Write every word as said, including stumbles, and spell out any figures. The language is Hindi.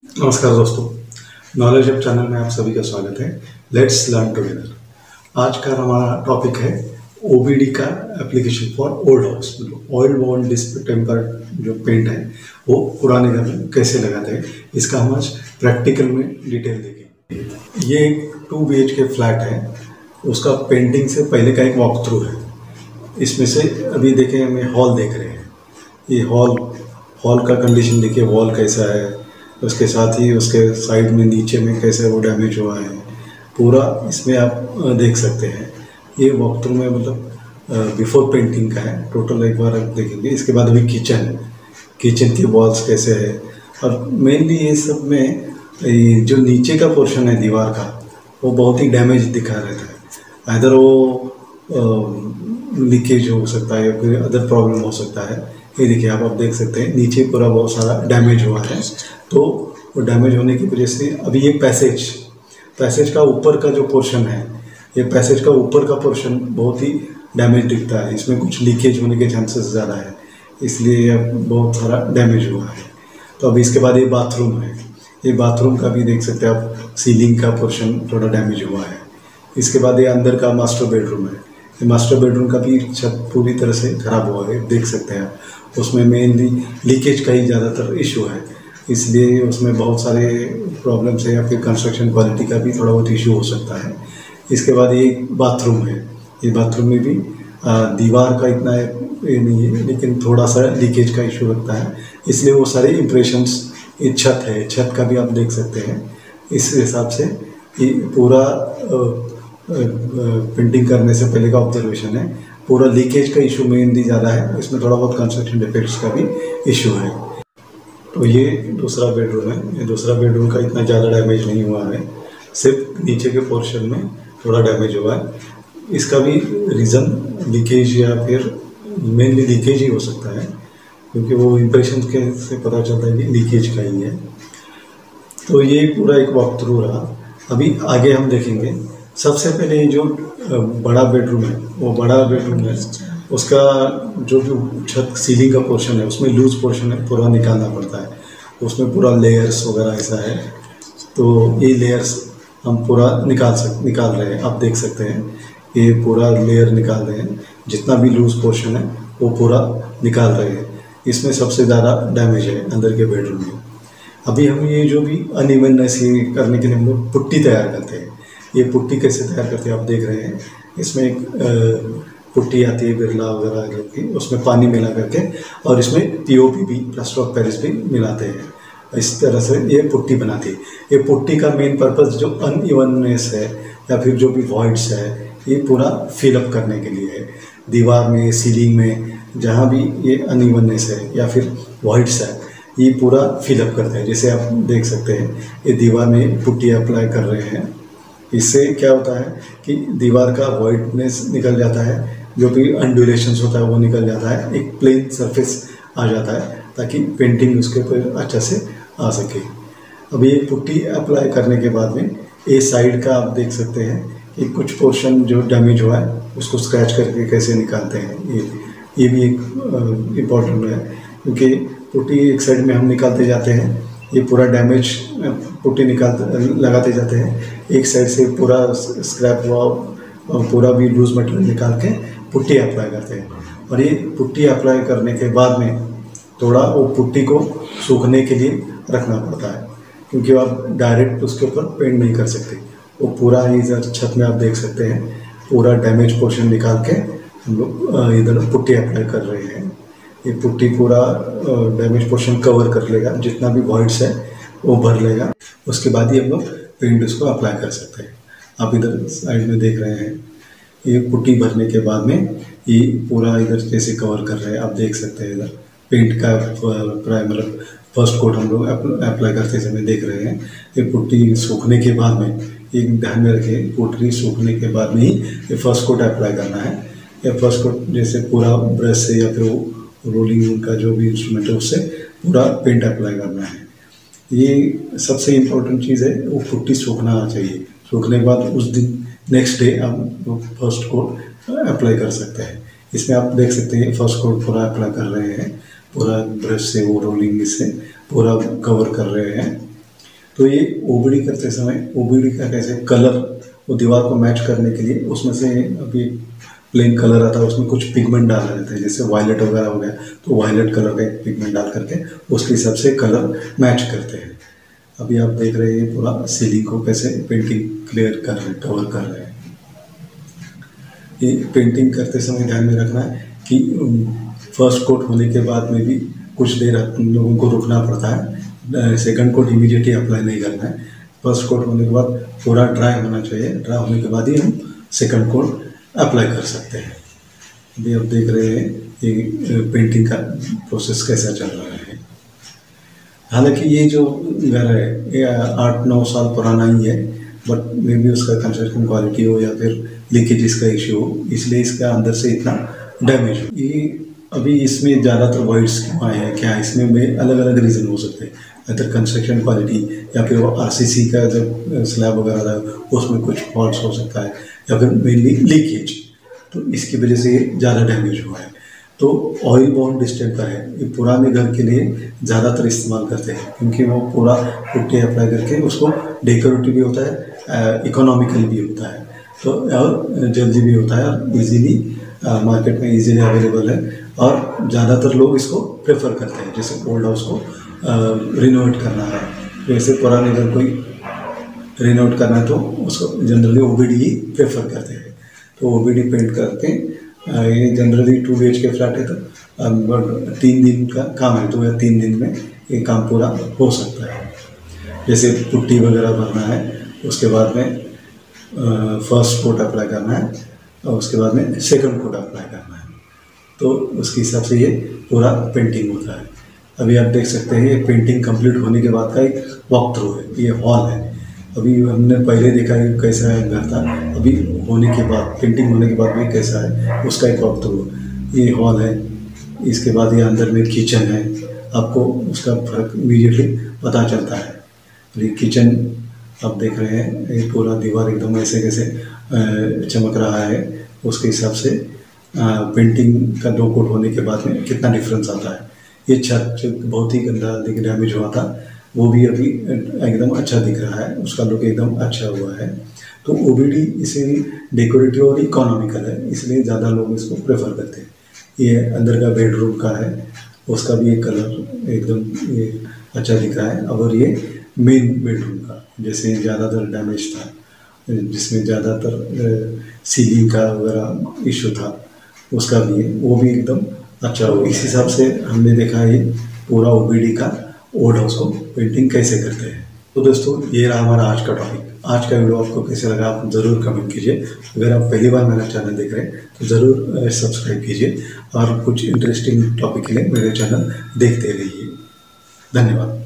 नमस्कार दोस्तों, नॉलेज अप चैनल में आप सभी का स्वागत है। Let's learn together. आज का हमारा टॉपिक है ओबीडी का एप्लीकेशन फॉर ओल्ड हाउस। मतलब ऑयल बॉन्ड डिस्टेम्पर जो पेंट है वो पुराने घर में कैसे लगाते हैं, इसका हम आज प्रैक्टिकल में डिटेल देखेंगे। ये एक two B H K flat है, उसका पेंटिंग से पहले का एक वॉक थ्रू है। इसमें से अभी देखें, हमें हॉल देख रहे हैं। ये हॉल हॉल का कंडीशन देखिए, वॉल कैसा है, उसके साथ ही उसके साइड में नीचे में कैसे वो डैमेज हुआ है, पूरा इसमें आप देख सकते हैं। ये वॉक थ्रू में मतलब बिफोर पेंटिंग का है। टोटल एक बार आप देखेंगे। इसके बाद अभी किचन किचन की वॉल्स कैसे है, और मेनली ये सब में ये जो नीचे का पोर्शन है दीवार का, वो बहुत ही डैमेज दिखा रहता है। इधर वो लीकेज हो सकता है या फिर अदर प्रॉब्लम हो सकता है। ये देखिए, आप आप देख सकते हैं नीचे पूरा बहुत सारा डैमेज हुआ है। तो वो डैमेज होने की वजह से अभी ये पैसेज पैसेज का ऊपर का जो पोर्शन है, ये पैसेज का ऊपर का पोर्शन बहुत ही डैमेज दिखता है। इसमें कुछ लीकेज होने के चांसेस ज़्यादा है, इसलिए ये बहुत सारा डैमेज हुआ है। तो अभी इसके बाद ये बाथरूम है। ये बाथरूम का भी देख सकते हैं आप, सीलिंग का पोर्शन थोड़ा डैमेज हुआ है। इसके बाद ये अंदर का मास्टर बेडरूम है। ये मास्टर बेडरूम का भी छत पूरी तरह से ख़राब हुआ है, देख सकते हैं आप। उसमें मेनली लीकेज का ही ज़्यादातर इशू है, इसलिए उसमें बहुत सारे प्रॉब्लम्स है, या फिर कंस्ट्रक्शन क्वालिटी का भी थोड़ा बहुत इशू हो सकता है। इसके बाद ये बाथरूम है। ये बाथरूम में भी आ, दीवार का इतना ये नहीं है, लेकिन थोड़ा सा लीकेज का इशू लगता है, इसलिए वो सारे इम्प्रेशंस। ये छत है, छत का भी आप देख सकते हैं। इस हिसाब से ये पूरा पेंटिंग करने से पहले का ऑब्जर्वेशन है। पूरा लीकेज का इशू मेनली ज़्यादा है, इसमें थोड़ा बहुत कंस्ट्रक्शन डिफेक्ट्स का भी इशू है। तो ये दूसरा बेडरूम है। ये दूसरा बेडरूम का इतना ज़्यादा डैमेज नहीं हुआ है, सिर्फ नीचे के पोर्शन में थोड़ा डैमेज हुआ है। इसका भी रीज़न लीकेज या फिर मेनली लीकेज ही हो सकता है, क्योंकि वो इम्प्रेशन के से पता चलता है कि लीकेज का ही है। तो ये पूरा एक वॉक थ्रू रहा। अभी आगे हम देखेंगे। सबसे पहले ये जो बड़ा बेडरूम है, वो बड़ा बेडरूम है, उसका जो जो छत सीलिंग का पोर्शन है, उसमें लूज पोर्शन है, पूरा निकालना पड़ता है। उसमें पूरा लेयर्स वगैरह ऐसा है, तो ये लेयर्स हम पूरा निकाल सक निकाल रहे हैं। आप देख सकते हैं, ये पूरा लेयर निकाल रहे हैं। जितना भी लूज पोर्शन है वो पूरा निकाल रहे हैं। इसमें सबसे ज़्यादा डैमेज है अंदर के बेडरूम में। अभी हम ये जो भी अनइवननेस करने के लिए हम लोग पुट्टी तैयार करते हैं। ये पुट्टी कैसे तैयार करते हैं आप देख रहे हैं। इसमें एक पुट्टी आती है बिरला वगैरह जो कि, उसमें पानी मिला करके, और इसमें पीओपी भी, प्लास्टर ऑफ पेरिस भी मिलाते हैं। इस तरह से ये पुट्टी बनाती है। ये पुट्टी का मेन पर्पस जो अनइवननेस है या फिर जो भी वॉइड्स है, ये पूरा फिलअप करने के लिए है। दीवार में, सीलिंग में जहाँ भी ये अनइवननेस है या फिर वॉइड्स है, ये पूरा फिलअप करते हैं। जैसे आप देख सकते हैं, ये दीवार में पुट्टी अप्लाई कर रहे हैं। इससे क्या होता है कि दीवार का वॉइडनेस निकल जाता है, जो भी अनड्यूरेशंस होता है वो निकल जाता है, एक प्लेन सरफेस आ जाता है, ताकि पेंटिंग उसके ऊपर अच्छा से आ सके। अभी ये पुट्टी अप्लाई करने के बाद में ये साइड का आप देख सकते हैं कि कुछ पोर्शन जो डैमेज हुआ है उसको स्क्रैच करके कैसे निकालते हैं। ये ये भी एक इम्पॉर्टेंट है, क्योंकि पुट्टी एक साइड में हम निकालते जाते हैं, ये पूरा डैमेज पुट्टी निकालते लगाते जाते हैं। एक साइड से पूरा स्क्रैप हुआ पूरा भी लूज मटेरियल निकाल के पुट्टी अप्लाई करते हैं। और ये पुट्टी अप्लाई करने के बाद में थोड़ा वो पुट्टी को सूखने के लिए रखना पड़ता है, क्योंकि आप डायरेक्ट उसके ऊपर पेंट नहीं कर सकते। वो पूरा इधर छत में आप देख सकते हैं, पूरा डैमेज पोर्शन निकाल के हम लोग इधर पुट्टी अप्लाई कर रहे हैं। ये पुट्टी पूरा डैमेज पोर्शन कवर कर लेगा, जितना भी वॉइड्स है वो भर लेगा। उसके बाद ही हम लोग पेंट उसको अप्लाई कर सकते हैं। आप इधर साइड में देख रहे हैं, ये पुट्टी भरने के बाद में ये पूरा इधर जैसे कवर कर रहे हैं। आप देख सकते हैं इधर पेंट का प्राइमर फर्स्ट कोट हम लोग अप्लाई करते समय देख रहे हैं। ये पुट्टी सूखने के बाद में, एक ध्यान में रखें, पुट्टी सूखने के बाद में ही ये फर्स्ट कोट अप्लाई करना है। या फर्स्ट कोट जैसे पूरा ब्रश से या फिर रोलिंग का जो भी इंस्ट्रूमेंट है उससे पूरा पेंट अप्लाई करना है। ये सबसे इम्पोर्टेंट चीज़ है, वो पुट्टी सूखना चाहिए। सूखने के बाद उस दिन नेक्स्ट डे आप फर्स्ट कोट अप्लाई कर सकते हैं। इसमें आप देख सकते हैं फर्स्ट कोट पूरा अप्लाई कर रहे हैं, पूरा ब्रश से वो रोलिंग से पूरा कवर कर रहे हैं। तो ये ओबीडी करते समय ओबीडी का कैसे कलर वो दीवार को मैच करने के लिए उसमें से अभी प्लेन कलर आता है, उसमें कुछ पिगमेंट डाला जाता है, जैसे वायलेट वगैरह हो गया तो वायलेट कलर का एक पिगमेंट डाल करके उसके हिसाब से कलर मैच करते हैं। अभी आप देख रहे हैं पूरा सीलिंग को कैसे पेंटिंग क्लियर कर रहे हैं, कवर कर रहे हैं। ये पेंटिंग करते समय ध्यान में रखना है कि फर्स्ट कोट होने के बाद में भी कुछ देर लोगों को रुकना पड़ता है, सेकंड कोट इमीडिएटली अप्लाई नहीं करना है। फर्स्ट कोट होने के बाद पूरा ड्राई होना चाहिए, ड्राई होने के बाद ही हम सेकंड कोट अप्लाई कर सकते हैं। अभी आप देख रहे हैं ये पेंटिंग का प्रोसेस कैसा चल रहा है। हालांकि ये जो घर है ये आठ नौ साल पुराना ही है, बट मे बी उसका कंस्ट्रक्शन क्वालिटी हो या फिर लीकेजेस का इश्यू हो, इसलिए इसका अंदर से इतना डैमेज हो। ये अभी इसमें ज़्यादातर वॉइड्स क्यों आए हैं, क्या इसमें में अलग अलग रीज़न हो सकते हैं, अदर कंस्ट्रक्शन क्वालिटी या फिर वो आरसीसी का जब स्लैब वगैरह था उसमें कुछ फॉल्ट हो सकता है, या फिर मेनली लीकेज, तो इसकी वजह से ये ज़्यादा डैमेज हुआ है। तो ऑयल बाउंड डिस्टेंपर है, ये पुराने घर के लिए ज़्यादातर इस्तेमाल करते हैं, क्योंकि वो पूरा पुट्टी अप्लाई करके उसको डेकोरेटिव भी होता है, इकोनॉमिकल भी होता है, तो और जल्दी भी होता है और इजीली मार्केट में इजीली अवेलेबल है और ज़्यादातर लोग इसको प्रेफर करते हैं। जैसे ओल्ड हाउस को रिनोवेट करना है, जैसे पुराने घर कोई रिनोवेट करना है तो उसको जनरली ओबीडी ही प्रेफर करते हैं। तो ओबीडी पेंट करके ये generally two B H K flat है तो तीन दिन का काम है, दो या तीन दिन में ये काम पूरा हो सकता है। जैसे पुट्टी वगैरह भरना है, उसके बाद में फर्स्ट कोट अप्लाई करना है और उसके बाद में सेकंड कोट अप्लाई करना है, तो उसके हिसाब से ये पूरा पेंटिंग होता है। अभी आप देख सकते हैं ये पेंटिंग कंप्लीट होने के बाद का एक वॉक थ्रू है, ये हॉल है। अभी हमने पहले देखा है कैसा है घर था, अभी होने के बाद पेंटिंग होने के बाद भी कैसा है उसका एक वॉक थ्रू। ये हॉल है, इसके बाद ये अंदर में किचन है, आपको उसका फर्क इमीडिएटली पता चलता है। ये किचन आप देख रहे हैं, ये पूरा दीवार एकदम ऐसे कैसे चमक रहा है, उसके हिसाब से पेंटिंग का दो कोट होने के बाद में कितना डिफरेंस आता है। ये छत जो बहुत ही गंदा डैमेज हुआ था वो भी अभी एकदम अच्छा दिख रहा है, उसका लुक एकदम अच्छा हुआ है। तो ओबीडी इसे डेकोरेटिव और इकोनॉमिकल है, इसलिए ज़्यादा लोग इसको प्रेफर करते हैं। ये अंदर का बेडरूम का है, उसका भी एक कलर एकदम ये अच्छा दिख रहा है। और ये मेन बेडरूम का जैसे ज़्यादातर डैमेज था, जिसमें ज़्यादातर सीलिंग का वगैरह इशू था, उसका भी है, वो भी एकदम अच्छा हो। इस हिसाब से हमने देखा है पूरा ओबीडी का ओल्ड हाउस को पेंटिंग कैसे करते हैं। तो दोस्तों ये रहा हमारा आज का टॉपिक। आज का वीडियो आपको कैसे लगा आप ज़रूर कमेंट कीजिए। अगर आप पहली बार मेरा चैनल देख रहे हैं तो ज़रूर सब्सक्राइब कीजिए और कुछ इंटरेस्टिंग टॉपिक के लिए मेरे चैनल देखते रहिए। धन्यवाद।